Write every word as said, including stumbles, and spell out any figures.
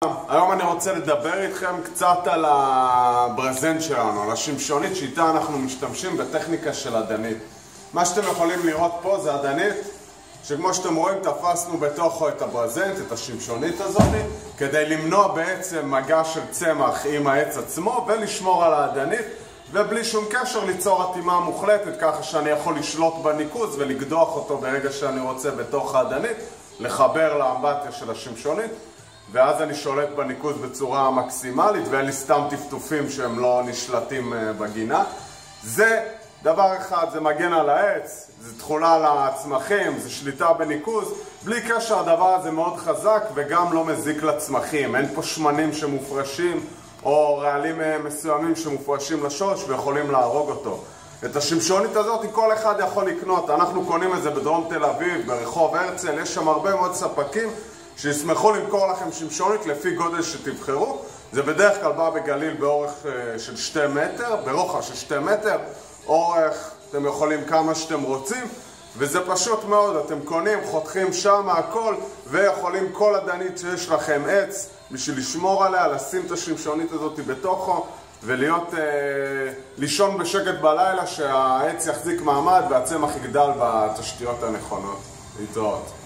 היום אני רוצה לדבר איתכם קצת על הברזנט שלנו, על השמשונית שאיתה אנחנו משתמשים בטכניקה של אדנית. מה שאתם יכולים לראות פה זה אדנית, שכמו שאתם רואים תפסנו בתוכו את הברזנט, את השמשונית הזאת, כדי למנוע בעצם מגע של צמח עם העץ עצמו ולשמור על האדנית, ובלי שום קשר ליצור אטימה מוחלטת, ככה שאני יכול לשלוט בניקוז ולקדוח אותו ברגע שאני רוצה בתוך האדנית, לחבר לאמבטיה של השמשונית, ואז אני שולט בניקוז בצורה מקסימלית ואין לי סתם טפטופים שהם לא נשלטים בגינה. זה דבר אחד, זה מגן על העץ, זה תחולה על הצמחים, זה שליטה בניקוז. בלי קשר הדבר הזה מאוד חזק וגם לא מזיק לצמחים. אין פה שמנים שמופרשים או רעלים מסוימים שמופרשים לשורש ויכולים להרוג אותו. את השמשונית הזאת כל אחד יכול לקנות. אנחנו קונים את זה בדרום תל אביב, ברחוב הרצל, יש שם הרבה מאוד ספקים שישמחו למכור לכם שמשונית לפי גודל שתבחרו. זה בדרך כלל בא בגליל באורך של שתי מטר, ברוחב של שתי מטר, אורך אתם יכולים כמה שאתם רוצים, וזה פשוט מאוד, אתם קונים, חותכים שם הכל, ויכולים כל אדנית שיש לכם עץ בשביל לשמור עליה, לשים את השמשונית הזאת בתוכו, ולהיות, אה, לישון בשקט בלילה שהעץ יחזיק מעמד והצמח יגדל בתשתיות הנכונות. להתראות.